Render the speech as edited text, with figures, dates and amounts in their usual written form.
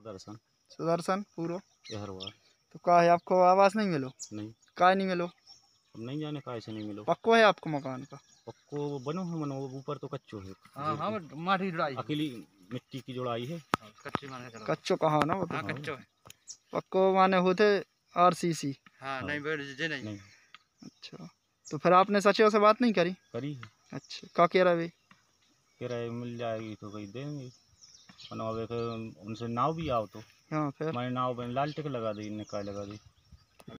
सुदर्शन सुदर्शन पूरो यहरवा। तो का है आपको आवास नहीं मिलो? नहीं, का नहीं मिलो? अब नहीं जाने का ऐसे नहीं मिलो। पक्को है आपको मकान का? पक्को बनो है मनो, ऊपर तो कच्चो है। हाँ हाँ, माटी जुड़ाई अकेली मिट्टी की जुड़ाई है। कच्ची माने चलो। कच्चो कहा ना वो तो। हाँ कच्चो है। पक्को माने होते RCC। हाँ नहीं बैठ जे नहीं। नहीं अच्छा, तो फिर आपने सचिव से बात नहीं करी? करी है। अच्छा, का कह रहा भाई? किराए मिल जाएगी तो कहीं देंगे। मनो अब एक उनसे नाव भी आओ तो हाँ फिर मैंने नाव में लाल टिक लगा दी, इनने काय लगा दी।